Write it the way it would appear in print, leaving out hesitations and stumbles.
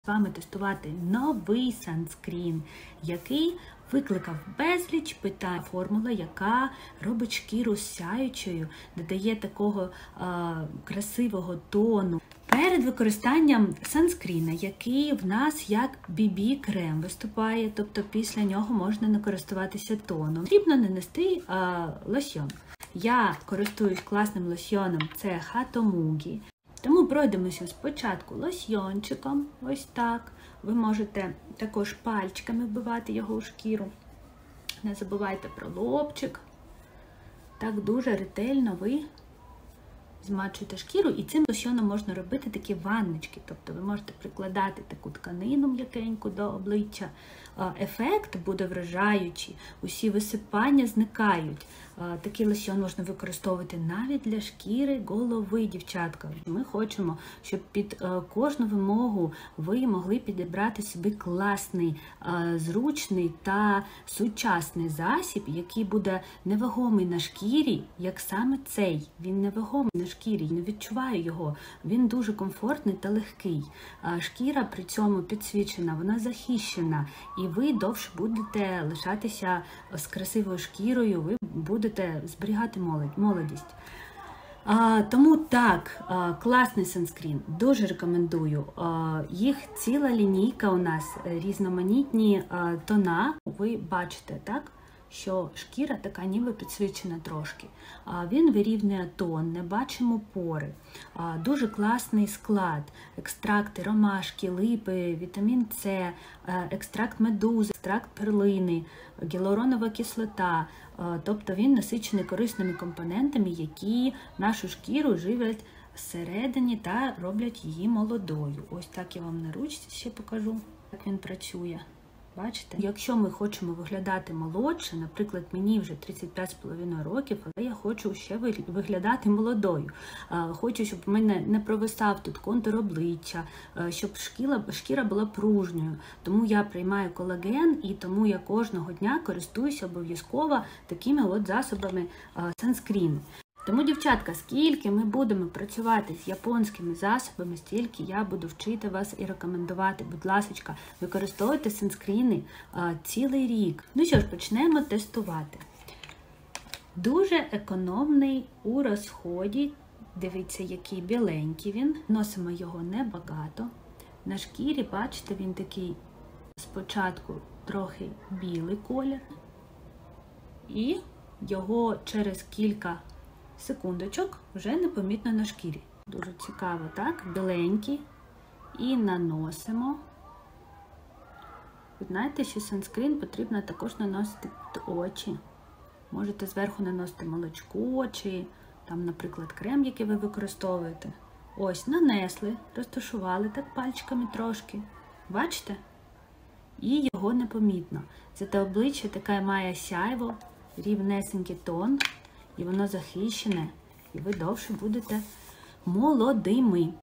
З вами тестувати новий санскрін, який викликав безліч питань. Формула, яка робить шкіру сяючою, додає такого красивого тону. Перед використанням санскріна, який в нас як BB-крем виступає, тобто після нього можна не користуватися тоном, потрібно нанести лосьйон. Я користуюсь класним лосьйоном, це Хатомугі. Тому пройдемося спочатку лосьйончиком, ось так. Ви можете також пальчиками вбивати його у шкіру. Не забувайте про лобчик. Так дуже ретельно ви змачуєте шкіру, і цим лосьйоном можна робити такі ванночки. Тобто ви можете прикладати таку тканину м'якеньку до обличчя. Ефект буде вражаючий, усі висипання зникають. Такий лосьйон можна використовувати навіть для шкіри голови, дівчатка. Ми хочемо, щоб під кожну вимогу ви могли підібрати собі класний, зручний та сучасний засіб, який буде невагомий на шкірі, як саме цей. Він невагомий на шкірі, не відчуваю його. Він дуже комфортний та легкий. Шкіра при цьому підсвічена, вона захищена. І ви довше будете лишатися з красивою шкірою, ви будете зберігати молодість. Тому так, класний санскрін, дуже рекомендую. Їх ціла лінійка у нас, різноманітні тона. Ви бачите, так? Що шкіра така ніби підсвічена трошки. Він вирівнює тон, не бачимо пори. Дуже класний склад. Екстракти ромашки, липи, вітамін С, екстракт медузи, екстракт перлини, гіалуронова кислота. Тобто він насичений корисними компонентами, які нашу шкіру живлять всередині та роблять її молодою. Ось так я вам на ручці ще покажу, як він працює. Бачите? Якщо ми хочемо виглядати молодше, наприклад, мені вже 35,5 років, але я хочу ще виглядати молодою. Хочу, щоб в мене не провисав тут контур обличчя, щоб шкіра була пружньою. Тому я приймаю колаген і тому я кожного дня користуюся обов'язково такими от засобами санскріну. Тому, дівчатка, скільки ми будемо працювати з японськими засобами, стільки я буду вчити вас і рекомендувати. Будь ласочка, використовуйте санскріни цілий рік. Ну що ж, почнемо тестувати. Дуже економний у розході. Дивіться, який біленький він. Носимо його небагато. На шкірі, бачите, він такий спочатку трохи білий колір. І його через кілька секундочок вже непомітно на шкірі. Дуже цікаво, так? Біленький. І наносимо. Ви знаєте, що санскрін потрібно також наносити під очі. Можете зверху наносити молочко, чи там, наприклад, крем, який ви використовуєте. Ось, нанесли, розташували так пальчиками трошки. Бачите? І його непомітно. Це те обличчя таке має сяйво, рівнесенький тон. І воно захищене, і ви довше будете молодими.